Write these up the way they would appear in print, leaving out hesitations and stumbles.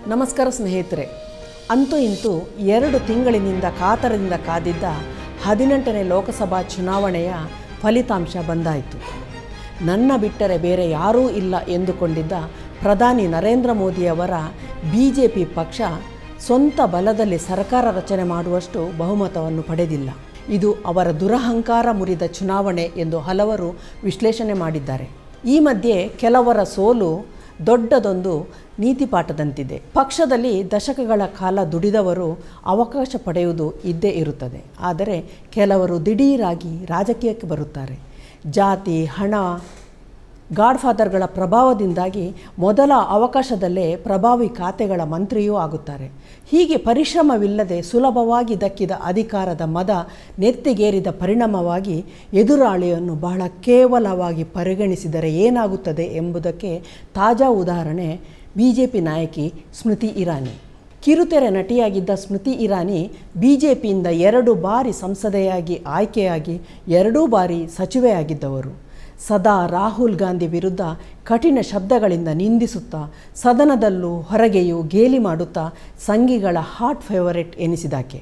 ನಮಸ್ಕಾರ ಸ್ನೇಹಿತರೆ. ಅಂತೂ ಇಂತೂ 2 ತಿಂಗಳಿನಿಂದ ಕಾತರದಿಂದ ಕಾದಿದ್ದ 18ನೇ ಲೋಕಸಭಾ ಚುನಾವಣೆಯ ಫಲಿತಾಂಶ ಬಂದಾಯಿತು. ನನ್ನ ಬಿಟ್ಟರೆ ಬೇರೆ ಯಾರೂ ಇಲ್ಲ ಎಂದುಕೊಂಡಿದ್ದ ಪ್ರಧಾನಿ ನರೇಂದ್ರ ಮೋದಿಯವರ BJP ಪಕ್ಷ ಸ್ವಂತ ಬಲದಲ್ಲಿ ಸರ್ಕಾರ ರಚನೆ ಮಾಡುವಷ್ಟು ಬಹುಮತವನ್ನು ಪಡೆದಿಲ್ಲ. ಇದು ಅವರ ದುರಹಂಕಾರ ಮುರಿದ ಚುನಾವಣೆ ಎಂದು ಹಲವರು ವಿಶ್ಲೇಷಣೆ ಮಾಡಿದ್ದಾರೆ. ಈ ಮಧ್ಯೆ ಕೆಲವರ ಸೋಲು ದೊಡ್ಡದೊಂದು ನೀತಿಪಾಠದಂತಿದೆ. ಪಕ್ಷದಲ್ಲಿ ದಶಕಗಳ ಕಾಲ ದುಡಿದವರು ಅವಕಾಶ ಪಡೆಯುವುದು ಇದ್ದೇ ಇರುತ್ತದೆ. ಆದರೆ ಕೆಲವರು ದಿಢೀರಾಗಿ ರಾಜಕೀಯಕ್ಕೆ ಬರುತ್ತಾರೆ. ಜಾತಿ, ಹಣ, ಗಾಡ್ಫಾದರ್ಗಳ ಪ್ರಭಾವದಿಂದಾಗಿ ಮೊದಲ ಅವಕಾಶದಲ್ಲೇ ಪ್ರಭಾವಿ ಖಾತೆಗಳ ಮಂತ್ರಿಯೂ ಆಗುತ್ತಾರೆ. ಹೀಗೆ ಪರಿಶ್ರಮವಿಲ್ಲದೆ ಸುಲಭವಾಗಿ ದಕ್ಕಿದ ಅಧಿಕಾರದ ಮದ ನೆತ್ತಿಗೇರಿದ ಪರಿಣಾಮವಾಗಿ ಎದುರಾಳಿಯನ್ನು ಬಹಳ ಕೇವಲವಾಗಿ ಪರಿಗಣಿಸಿದರೆ ಏನಾಗುತ್ತದೆ ಎಂಬುದಕ್ಕೆ ತಾಜಾ ಉದಾಹರಣೆ BJP ನಾಯಕಿ ಸ್ಮೃತಿ ಇರಾನಿ. ಕಿರುತೆರೆ ನಟಿಯಾಗಿದ್ದ ಸ್ಮೃತಿ ಇರಾನಿ BJPಯಿಂದ 2 ಬಾರಿ ಸಂಸದೆಯಾಗಿ ಆಯ್ಕೆಯಾಗಿ 2 ಬಾರಿ ಸಚಿವೆಯಾಗಿದ್ದವರು. ಸದಾ ರಾಹುಲ್ ಗಾಂಧಿ ವಿರುದ್ಧ ಕಠಿಣ ಶಬ್ದಗಳಿಂದ ನಿಂದಿಸುತ್ತಾ ಸದನದಲ್ಲೂ ಹೊರಗೆಯೂ ಗೇಲಿ ಮಾಡುತ್ತಾ ಸಂಘಿಗಳ ಹಾಟ್ ಫೇವರೇಟ್ ಎನಿಸಿದಾಕೆ.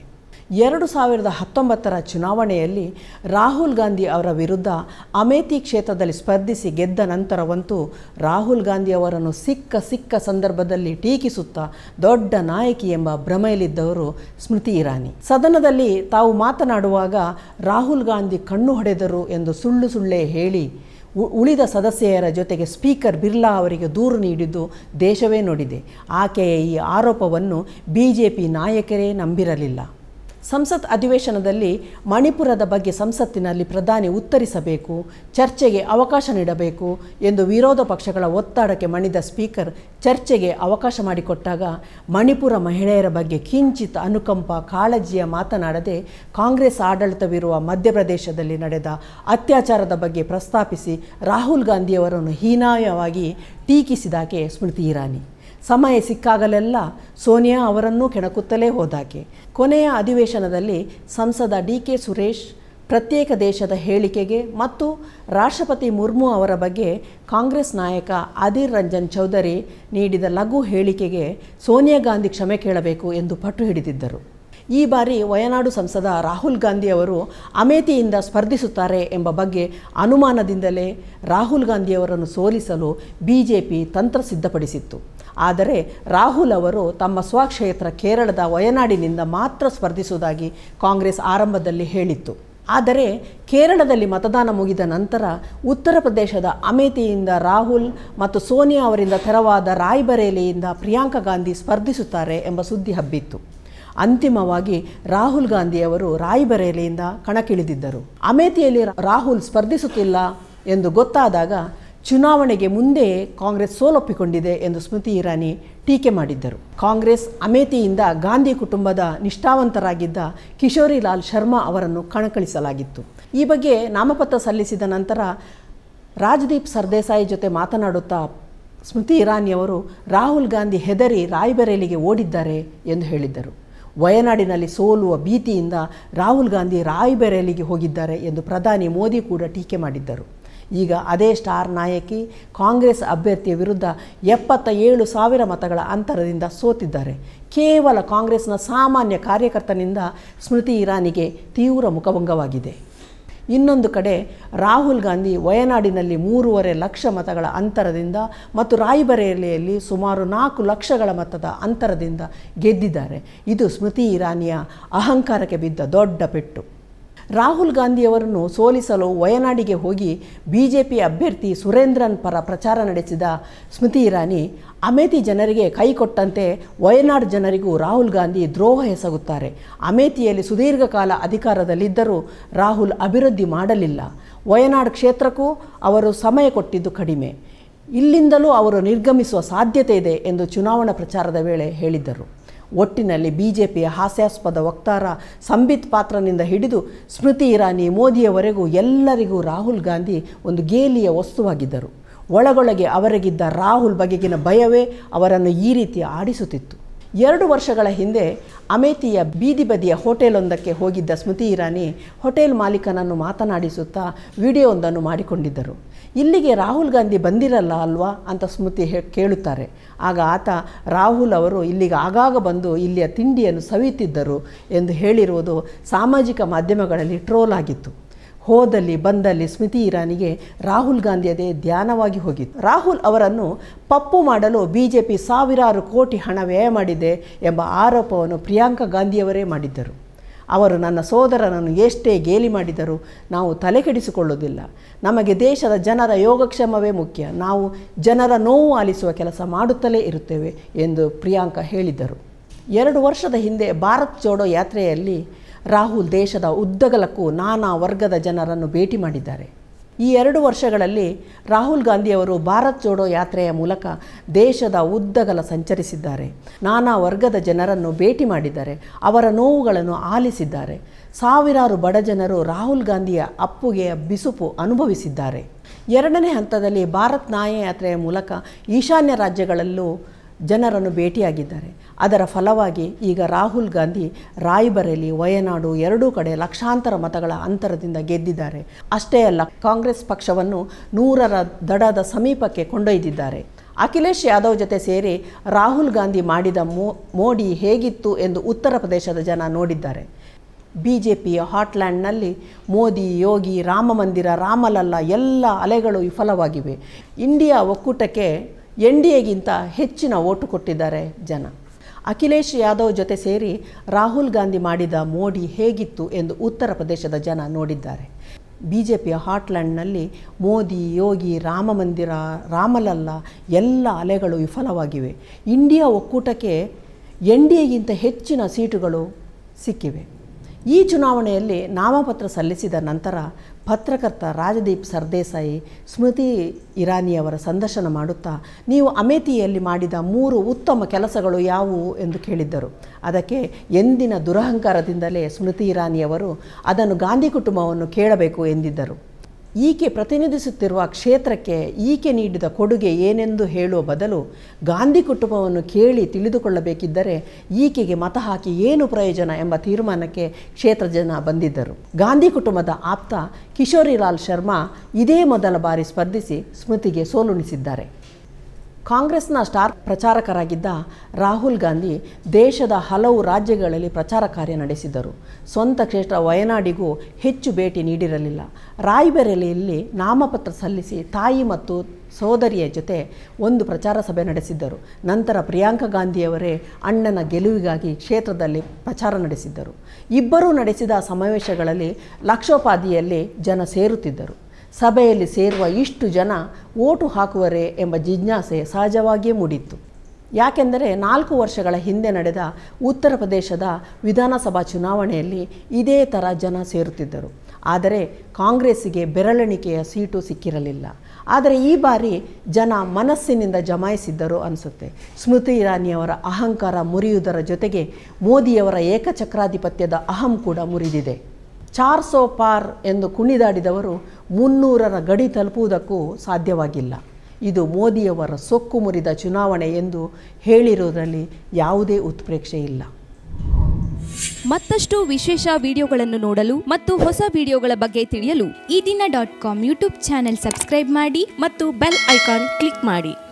2019ರ ಚುನಾವಣೆಯಲ್ಲಿ ರಾಹುಲ್ ಗಾಂಧಿ ಅವರ ವಿರುದ್ಧ ಅಮೇಥಿ ಕ್ಷೇತ್ರದಲ್ಲಿ ಸ್ಪರ್ಧಿಸಿ ಗೆದ್ದ ನಂತರವಂತೂ ರಾಹುಲ್ ಗಾಂಧಿ ಅವರನ್ನು ಸಿಕ್ಕ ಸಂದರ್ಭದಲ್ಲಿ ಟೀಕಿಸುತ್ತಾ ದೊಡ್ಡ ನಾಯಕಿ ಎಂಬ ಭ್ರಮೆಯಲ್ಲಿದ್ದವರು ಸ್ಮೃತಿ ಇರಾನಿ. ಸದನದಲ್ಲಿ ತಾವು ಮಾತನಾಡುವಾಗ ರಾಹುಲ್ ಗಾಂಧಿ ಕಣ್ಣು ಹೊಡೆದರು ಎಂದು ಸುಳ್ಳೇ ಹೇಳಿ ಉಳಿದ ಸದಸ್ಯರ ಜೊತೆಗೆ ಸ್ಪೀಕರ್ ಬಿರ್ಲಾ ಅವರಿಗೆ ದೂರು ನೀಡಿದ್ದು ದೇಶವೇ ನೋಡಿದೆ. ಆಕೆಯ ಈ ಆರೋಪವನ್ನು BJP ನಾಯಕರೇ ನಂಬಿರಲಿಲ್ಲ. ಸಂಸತ್ ಅಧಿವೇಶನದಲ್ಲಿ ಮಣಿಪುರದ ಬಗ್ಗೆ ಸಂಸತ್ತಿನಲ್ಲಿ ಪ್ರಧಾನಿ ಉತ್ತರಿಸಬೇಕು, ಚರ್ಚೆಗೆ ಅವಕಾಶ ನೀಡಬೇಕು ಎಂದು ವಿರೋಧ ಪಕ್ಷಗಳ ಒತ್ತಡಕ್ಕೆ ಮಣಿದ ಸ್ಪೀಕರ್ ಚರ್ಚೆಗೆ ಅವಕಾಶ ಮಾಡಿಕೊಟ್ಟಾಗ ಮಣಿಪುರ ಮಹಿಳೆಯರ ಬಗ್ಗೆ ಕಿಂಚಿತ್ ಅನುಕಂಪ, ಕಾಳಜಿಯ ಮಾತನಾಡದೆ ಕಾಂಗ್ರೆಸ್ ಆಡಳಿತವಿರುವ ಮಧ್ಯಪ್ರದೇಶದಲ್ಲಿ ನಡೆದ ಅತ್ಯಾಚಾರದ ಬಗ್ಗೆ ಪ್ರಸ್ತಾಪಿಸಿ ರಾಹುಲ್ ಗಾಂಧಿಯವರನ್ನು ಹೀನಾಯವಾಗಿ ಟೀಕಿಸಿದಾಕೆ ಸ್ಮೃತಿ ಇರಾನಿ. ಸಮಯ ಸಿಕ್ಕಾಗಲೆಲ್ಲ ಸೋನಿಯಾ ಅವರನ್ನೂ ಕೆಣಕುತ್ತಲೇ ಹೋದಾಕೆ. ಕೊನೆಯ ಅಧಿವೇಶನದಲ್ಲಿ ಸಂಸದ DK ಸುರೇಶ್ ಪ್ರತ್ಯೇಕ ದೇಶದ ಹೇಳಿಕೆಗೆ ಮತ್ತು ರಾಷ್ಟ್ರಪತಿ ಮುರ್ಮು ಅವರ ಬಗ್ಗೆ ಕಾಂಗ್ರೆಸ್ ನಾಯಕ ಅಧೀರ್ ರಂಜನ್ ಚೌಧರಿ ನೀಡಿದ ಲಘು ಹೇಳಿಕೆಗೆ ಸೋನಿಯಾ ಗಾಂಧಿ ಕ್ಷಮೆ ಕೇಳಬೇಕು ಎಂದು ಪಟ್ಟು ಹಿಡಿದಿದ್ದರು. ಈ ಬಾರಿ ವಯನಾಡು ಸಂಸದ ರಾಹುಲ್ ಗಾಂಧಿ ಅವರು ಅಮೇಥಿಯಿಂದ ಸ್ಪರ್ಧಿಸುತ್ತಾರೆ ಎಂಬ ಬಗ್ಗೆ ಅನುಮಾನದಿಂದಲೇ ರಾಹುಲ್ ಗಾಂಧಿಯವರನ್ನು ಸೋಲಿಸಲು BJP ತಂತ್ರ ಸಿದ್ಧಪಡಿಸಿತ್ತು. ಆದರೆ ರಾಹುಲ್ ಅವರು ತಮ್ಮ ಸ್ವಕ್ಷೇತ್ರ ಕೇರಳದ ವಯನಾಡಿನಿಂದ ಮಾತ್ರ ಸ್ಪರ್ಧಿಸುವುದಾಗಿ ಕಾಂಗ್ರೆಸ್ ಆರಂಭದಲ್ಲಿ ಹೇಳಿತ್ತು. ಆದರೆ ಕೇರಳದಲ್ಲಿ ಮತದಾನ ಮುಗಿದ ನಂತರ ಉತ್ತರ ಪ್ರದೇಶದ ಅಮೇಥಿಯಿಂದ ರಾಹುಲ್ ಮತ್ತು ಸೋನಿಯಾ ಅವರಿಂದ ತೆರವಾದ ರಾಯ್ಬರೇಲಿಯಿಂದ ಪ್ರಿಯಾಂಕಾ ಗಾಂಧಿ ಸ್ಪರ್ಧಿಸುತ್ತಾರೆ ಎಂಬ ಸುದ್ದಿ ಹಬ್ಬಿತ್ತು. ಅಂತಿಮವಾಗಿ ರಾಹುಲ್ ಗಾಂಧಿಯವರು ರಾಯ್ಬರೇಲಿಯಿಂದ ಕಣಕ್ಕಿಳಿದಿದ್ದರು. ಅಮೇಥಿಯಲ್ಲಿ ರಾಹುಲ್ ಸ್ಪರ್ಧಿಸುತ್ತಿಲ್ಲ ಎಂದು ಗೊತ್ತಾದಾಗ ಚುನಾವಣೆಗೆ ಮುಂದೆ ಕಾಂಗ್ರೆಸ್ ಸೋಲೊಪ್ಪಿಕೊಂಡಿದೆ ಎಂದು ಸ್ಮೃತಿ ಇರಾನಿ ಟೀಕೆ ಮಾಡಿದ್ದರು. ಕಾಂಗ್ರೆಸ್ ಅಮೇಥಿಯಿಂದ ಗಾಂಧಿ ಕುಟುಂಬದ ನಿಷ್ಠಾವಂತರಾಗಿದ್ದ ಕಿಶೋರಿಲಾಲ್ ಶರ್ಮಾ ಅವರನ್ನು ಕಣಕ್ಕಿಳಿಸಲಾಗಿತ್ತು. ಈ ಬಗ್ಗೆ ನಾಮಪತ್ರ ಸಲ್ಲಿಸಿದ ನಂತರ ರಾಜ್ದೀಪ್ ಸರ್ದೇಸಾಯಿ ಜೊತೆ ಮಾತನಾಡುತ್ತಾ ಸ್ಮೃತಿ ಇರಾನಿಯವರು ರಾಹುಲ್ ಗಾಂಧಿ ಹೆದರಿ ರಾಯ್ಬರೇಲಿಗೆ ಓಡಿದ್ದಾರೆ ಎಂದು ಹೇಳಿದ್ದರು. ವಯನಾಡಿನಲ್ಲಿ ಸೋಲುವ ಭೀತಿಯಿಂದ ರಾಹುಲ್ ಗಾಂಧಿ ರಾಯ್ಬರೇಲಿಗೆ ಹೋಗಿದ್ದಾರೆ ಎಂದು ಪ್ರಧಾನಿ ಮೋದಿ ಕೂಡ ಟೀಕೆ ಮಾಡಿದ್ದರು. ಈಗ ಅದೇ ಸ್ಟಾರ್ ನಾಯಕಿ ಕಾಂಗ್ರೆಸ್ ಅಭ್ಯರ್ಥಿಯ ವಿರುದ್ಧ 77,000 ಮತಗಳ ಅಂತರದಿಂದ ಸೋತಿದ್ದಾರೆ. ಕೇವಲ ಕಾಂಗ್ರೆಸ್ನ ಸಾಮಾನ್ಯ ಕಾರ್ಯಕರ್ತನಿಂದ ಸ್ಮೃತಿ ಇರಾನಿಗೆ ತೀವ್ರ ಮುಖಭಂಗವಾಗಿದೆ. ಇನ್ನೊಂದು ಕಡೆ ರಾಹುಲ್ ಗಾಂಧಿ ವಯನಾಡಿನಲ್ಲಿ 3.5 ಲಕ್ಷ ಮತಗಳ ಅಂತರದಿಂದ ಮತ್ತು ರಾಯ್ಬರೇಲಿಯಲ್ಲಿ ಸುಮಾರು 4 ಲಕ್ಷಗಳ ಮತದ ಅಂತರದಿಂದ ಗೆದ್ದಿದ್ದಾರೆ. ಇದು ಸ್ಮೃತಿ ಇರಾನಿಯ ಅಹಂಕಾರಕ್ಕೆ ಬಿದ್ದ ದೊಡ್ಡ ಪೆಟ್ಟು. ರಾಹುಲ್ ಗಾಂಧಿಯವರನ್ನು ಸೋಲಿಸಲು ವಯನಾಡಿಗೆ ಹೋಗಿ BJP ಅಭ್ಯರ್ಥಿ ಸುರೇಂದ್ರನ್ ಪರ ಪ್ರಚಾರ ನಡೆಸಿದ ಸ್ಮೃತಿ ಇರಾನಿ ಅಮೇಥಿ ಜನರಿಗೆ ಕೈ ಕೊಟ್ಟಂತೆ ವಯನಾಡ್ ಜನರಿಗೂ ರಾಹುಲ್ ಗಾಂಧಿ ದ್ರೋಹ ಎಸಗುತ್ತಾರೆ. ಅಮೇಥಿಯಲ್ಲಿ ಸುದೀರ್ಘ ಕಾಲ ಅಧಿಕಾರದಲ್ಲಿದ್ದರೂ ರಾಹುಲ್ ಅಭಿವೃದ್ಧಿ ಮಾಡಲಿಲ್ಲ. ವಯನಾಡ್ ಕ್ಷೇತ್ರಕ್ಕೂ ಅವರು ಸಮಯ ಕೊಟ್ಟಿದ್ದು ಕಡಿಮೆ. ಇಲ್ಲಿಂದಲೂ ಅವರು ನಿರ್ಗಮಿಸುವ ಸಾಧ್ಯತೆ ಇದೆ ಎಂದು ಚುನಾವಣಾ ಪ್ರಚಾರದ ವೇಳೆ ಹೇಳಿದ್ದರು. ಒಟ್ಟಿನಲ್ಲಿ BJPಯ ಹಾಸ್ಯಾಸ್ಪದ ವಕ್ತಾರ ಸಂಬಿತ್ ಪಾತ್ರನಿಂದ ಹಿಡಿದು ಸ್ಮೃತಿ ಇರಾನಿ ಮೋದಿಯವರೆಗೂ ಎಲ್ಲರಿಗೂ ರಾಹುಲ್ ಗಾಂಧಿ ಒಂದು ಗೇಲಿಯ ವಸ್ತುವಾಗಿದ್ದರು. ಒಳಗೊಳಗೆ ಅವರಿಗಿದ್ದ ರಾಹುಲ್ ಬಗೆಗಿನ ಭಯವೇ ಅವರನ್ನು ಈ ರೀತಿ ಆಡಿಸುತ್ತಿತ್ತು. 2 ವರ್ಷಗಳ ಹಿಂದೆ ಅಮೇಥಿಯ ಬೀದಿ ಬದಿಯ ಹೋಟೆಲೊಂದಕ್ಕೆ ಹೋಗಿದ್ದ ಸ್ಮೃತಿ ಇರಾನಿ ಹೋಟೆಲ್ ಮಾಲೀಕನನ್ನು ಮಾತನಾಡಿಸುತ್ತಾ ವಿಡಿಯೋವೊಂದನ್ನು ಮಾಡಿಕೊಂಡಿದ್ದರು. ಇಲ್ಲಿಗೆ ರಾಹುಲ್ ಗಾಂಧಿ ಬಂದಿರಲ್ಲ ಅಲ್ವಾ ಅಂತ ಸ್ಮೃತಿ ಕೇಳುತ್ತಾರೆ. ಆಗ ಆತ ರಾಹುಲ್ ಅವರು ಇಲ್ಲಿಗೆ ಆಗಾಗ ಬಂದು ಇಲ್ಲಿಯ ತಿಂಡಿಯನ್ನು ಸವಿಯುತ್ತಿದ್ದರು ಎಂದು ಹೇಳಿರುವುದು ಸಾಮಾಜಿಕ ಮಾಧ್ಯಮಗಳಲ್ಲಿ ಟ್ರೋಲ್ ಆಗಿತ್ತು. ಹೋದಲ್ಲಿ ಬಂದಲ್ಲಿ ಸ್ಮೃತಿ ಇರಾನಿಗೆ ರಾಹುಲ್ ಗಾಂಧಿಯದೇ ಧ್ಯಾನವಾಗಿ ಹೋಗಿತ್ತು. ರಾಹುಲ್ ಅವರನ್ನು ಪಪ್ಪು ಮಾಡಲು ಬಿಜೆಪಿ ಸಾವಿರಾರು ಕೋಟಿ ಹಣ ವ್ಯಯ ಮಾಡಿದೆ ಎಂಬ ಆರೋಪವನ್ನು ಪ್ರಿಯಾಂಕಾ ಗಾಂಧಿಯವರೇ ಮಾಡಿದ್ದರು. ಅವರು ನನ್ನ ಸೋದರನನ್ನು ಎಷ್ಟೇ ಗೇಲಿ ಮಾಡಿದರೂ ನಾವು ತಲೆಕೆಡಿಸಿಕೊಳ್ಳುವುದಿಲ್ಲ. ನಮಗೆ ದೇಶದ ಜನರ ಯೋಗಕ್ಷೇಮವೇ ಮುಖ್ಯ. ನಾವು ಜನರ ನೋವು ಆಲಿಸುವ ಕೆಲಸ ಮಾಡುತ್ತಲೇ ಇರುತ್ತೇವೆ ಎಂದು ಪ್ರಿಯಾಂಕಾ ಹೇಳಿದ್ದರು. 2 ವರ್ಷದ ಹಿಂದೆ ಭಾರತ್ ಜೋಡೋ ಯಾತ್ರೆಯಲ್ಲಿ ರಾಹುಲ್ ದೇಶದ ಉದ್ದಗಲಕ್ಕೂ ನಾನಾ ವರ್ಗದ ಜನರನ್ನು ಭೇಟಿ ಮಾಡಿದ್ದಾರೆ. ಈ 2 ವರ್ಷಗಳಲ್ಲಿ ರಾಹುಲ್ ಗಾಂಧಿಯವರು ಭಾರತ್ ಜೋಡೋ ಯಾತ್ರೆಯ ಮೂಲಕ ದೇಶದ ಉದ್ದಗಲ ಸಂಚರಿಸಿದ್ದಾರೆ. ನಾನಾ ವರ್ಗದ ಜನರನ್ನು ಭೇಟಿ ಮಾಡಿದ್ದಾರೆ. ಅವರ ನೋವುಗಳನ್ನು ಆಲಿಸಿದ್ದಾರೆ. ಸಾವಿರಾರು ಬಡ ಜನರು ರಾಹುಲ್ ಗಾಂಧಿಯ ಅಪ್ಪುಗೆಯ ಬಿಸುಪು ಅನುಭವಿಸಿದ್ದಾರೆ. 2ನೇ ಹಂತದಲ್ಲಿ ಭಾರತ್ ನ್ಯಾಯ ಯಾತ್ರೆಯ ಮೂಲಕ ಈಶಾನ್ಯ ರಾಜ್ಯಗಳಲ್ಲೂ ಜನರನ್ನು ಭೇಟಿಯಾಗಿದ್ದಾರೆ. ಅದರ ಫಲವಾಗಿ ಈಗ ರಾಹುಲ್ ಗಾಂಧಿ ರಾಯ್ಬರೇಲಿ, ವಯನಾಡು ಎರಡೂ ಕಡೆ ಲಕ್ಷಾಂತರ ಮತಗಳ ಅಂತರದಿಂದ ಗೆದ್ದಿದ್ದಾರೆ. ಅಷ್ಟೇ ಅಲ್ಲ, ಕಾಂಗ್ರೆಸ್ ಪಕ್ಷವನ್ನು 100ರ ದಡದ ಸಮೀಪಕ್ಕೆ ಕೊಂಡೊಯ್ದಿದ್ದಾರೆ. ಅಖಿಲೇಶ್ ಯಾದವ್ ಜೊತೆ ಸೇರಿ ರಾಹುಲ್ ಗಾಂಧಿ ಮಾಡಿದ ಮೋಡಿ ಹೇಗಿತ್ತು ಎಂದು ಉತ್ತರ ಪ್ರದೇಶದ ಜನ ನೋಡಿದ್ದಾರೆ. ಬಿಜೆಪಿಯ ಹಾಟ್ಲ್ಯಾಂಡ್ನಲ್ಲಿ ಮೋದಿ, ಯೋಗಿ, ರಾಮ ಮಂದಿರ, ರಾಮಲಲ್ಲ ಎಲ್ಲ ಅಲೆಗಳು ವಿಫಲವಾಗಿವೆ. ಇಂಡಿಯಾ ಒಕ್ಕೂಟಕ್ಕೆ NDAಗಿಂತ ಹೆಚ್ಚಿನ ಓಟು ಕೊಟ್ಟಿದ್ದಾರೆ ಜನ. ಅಖಿಲೇಶ್ ಯಾದವ್ ಜೊತೆ ಸೇರಿ ರಾಹುಲ್ ಗಾಂಧಿ ಮಾಡಿದ ಮೋಡಿ ಹೇಗಿತ್ತು ಎಂದು ಉತ್ತರ ಪ್ರದೇಶದ ಜನ ನೋಡಿದ್ದಾರೆ. ಬಿಜೆಪಿಯ ಹಾಟ್ಲ್ಯಾಂಡ್ನಲ್ಲಿ ಮೋದಿ, ಯೋಗಿ, ರಾಮ ಮಂದಿರ, ರಾಮಲಲ್ಲ ಎಲ್ಲ ಅಲೆಗಳು ವಿಫಲವಾಗಿವೆ. ಇಂಡಿಯಾ ಒಕ್ಕೂಟಕ್ಕೆ NDAಗಿಂತ ಹೆಚ್ಚಿನ ಸೀಟುಗಳು ಸಿಕ್ಕಿವೆ. ಈ ಚುನಾವಣೆಯಲ್ಲಿ ನಾಮಪತ್ರ ಸಲ್ಲಿಸಿದ ನಂತರ ಪತ್ರಕರ್ತ ರಾಜದೀಪ್ ಸರ್ದೇಸಾಯಿ ಸ್ಮೃತಿ ಇರಾನಿಯವರ ಸಂದರ್ಶನ ಮಾಡುತ್ತಾ, ನೀವು ಅಮೇಥಿಯಲ್ಲಿ ಮಾಡಿದ 3 ಉತ್ತಮ ಕೆಲಸಗಳು ಯಾವುವು ಎಂದು ಕೇಳಿದ್ದರು. ಅದಕ್ಕೆ ಎಂದಿನ ದುರಹಂಕಾರದಿಂದಲೇ ಸ್ಮೃತಿ ಇರಾನಿಯವರು ಅದನ್ನು ಗಾಂಧಿ ಕುಟುಂಬವನ್ನು ಕೇಳಬೇಕು ಎಂದಿದ್ದರು. ಈಕೆ ಪ್ರತಿನಿಧಿಸುತ್ತಿರುವ ಕ್ಷೇತ್ರಕ್ಕೆ ಈಕೆ ನೀಡಿದ ಕೊಡುಗೆ ಏನೆಂದು ಹೇಳುವ ಬದಲು ಗಾಂಧಿ ಕುಟುಂಬವನ್ನು ಕೇಳಿ ತಿಳಿದುಕೊಳ್ಳಬೇಕಿದ್ದರೆ ಈಕೆಗೆ ಮತ ಹಾಕಿ ಏನು ಪ್ರಯೋಜನ ಎಂಬ ತೀರ್ಮಾನಕ್ಕೆ ಕ್ಷೇತ್ರ ಜನ ಬಂದಿದ್ದರು. ಗಾಂಧಿ ಕುಟುಂಬದ ಆಪ್ತ ಕಿಶೋರಿಲಾಲ್ ಶರ್ಮಾ ಇದೇ ಮೊದಲ ಬಾರಿ ಸ್ಪರ್ಧಿಸಿ ಸ್ಮೃತಿಗೆ ಸೋಲುಣಿಸಿದ್ದಾರೆ. ಕಾಂಗ್ರೆಸ್ನ ಸ್ಟಾರ್ ಪ್ರಚಾರಕರಾಗಿದ್ದ ರಾಹುಲ್ ಗಾಂಧಿ ದೇಶದ ಹಲವು ರಾಜ್ಯಗಳಲ್ಲಿ ಪ್ರಚಾರ ಕಾರ್ಯ ನಡೆಸಿದರು. ಸ್ವಂತ ಕ್ಷೇತ್ರ ವಯನಾಡಿಗೂ ಹೆಚ್ಚು ಭೇಟಿ ನೀಡಿರಲಿಲ್ಲ. ರಾಯ್ಬರೇಲಿಯಲ್ಲಿ ನಾಮಪತ್ರ ಸಲ್ಲಿಸಿ ತಾಯಿ ಮತ್ತು ಸೋದರಿಯ ಜೊತೆ ಒಂದು ಪ್ರಚಾರ ಸಭೆ ನಡೆಸಿದ್ದರು. ನಂತರ ಪ್ರಿಯಾಂಕಾ ಗಾಂಧಿಯವರೇ ಅಣ್ಣನ ಗೆಲುವಿಗಾಗಿ ಕ್ಷೇತ್ರದಲ್ಲಿ ಪ್ರಚಾರ ನಡೆಸಿದ್ದರು. ಇಬ್ಬರೂ ನಡೆಸಿದ ಸಮಾವೇಶಗಳಲ್ಲಿ ಲಕ್ಷೋಪಾದಿಯಲ್ಲಿ ಜನ ಸೇರುತ್ತಿದ್ದರು. ಸಭೆಯಲ್ಲಿ ಸೇರುವ ಇಷ್ಟು ಜನ ಓಟು ಹಾಕುವರೇ ಎಂಬ ಜಿಜ್ಞಾಸೆ ಸಹಜವಾಗಿಯೇ ಮೂಡಿತ್ತು. ಯಾಕೆಂದರೆ 4 ವರ್ಷಗಳ ಹಿಂದೆ ನಡೆದ ಉತ್ತರ ಪ್ರದೇಶದ ವಿಧಾನಸಭಾ ಚುನಾವಣೆಯಲ್ಲಿ ಇದೇ ಥರ ಜನ ಸೇರುತ್ತಿದ್ದರು. ಆದರೆ ಕಾಂಗ್ರೆಸ್ಸಿಗೆ ಬೆರಳೆಣಿಕೆಯ ಸೀಟು ಸಿಕ್ಕಿರಲಿಲ್ಲ. ಆದರೆ ಈ ಬಾರಿ ಜನ ಮನಸ್ಸಿನಿಂದ ಜಮಾಯಿಸಿದ್ದರು ಅನಿಸುತ್ತೆ. ಸ್ಮೃತಿ ಇರಾನಿಯವರ ಅಹಂಕಾರ ಮುರಿಯುವುದರ ಜೊತೆಗೆ ಮೋದಿಯವರ ಏಕಚಕ್ರಾಧಿಪತ್ಯದ ಅಹಂ ಕೂಡ ಮುರಿದಿದೆ. 400 ಪಾರ್ ಎಂದು ಕುಣಿದಾಡಿದವರು 300ರ ಗಡಿ ತಲುಪುವುದಕ್ಕೂ ಸಾಧ್ಯವಾಗಿಲ್ಲ. ಇದು ಮೋದಿಯವರ ಸೊಕ್ಕು ಮುರಿದ ಚುನಾವಣೆ ಎಂದು ಹೇಳಿರುವುದರಲ್ಲಿ ಯಾವುದೇ ಉತ್ಪ್ರೇಕ್ಷೆ ಇಲ್ಲ. ಮತ್ತಷ್ಟು ವಿಶೇಷ ವಿಡಿಯೋಗಳನ್ನು ನೋಡಲು ಮತ್ತು ಹೊಸ ವಿಡಿಯೋಗಳ ಬಗ್ಗೆ ತಿಳಿಯಲು eDina.com ಯೂಟ್ಯೂಬ್ ಚಾನೆಲ್ ಸಬ್ಸ್ಕ್ರೈಬ್ ಮಾಡಿ ಮತ್ತು ಬೆಲ್ ಐಕಾನ್ ಕ್ಲಿಕ್ ಮಾಡಿ.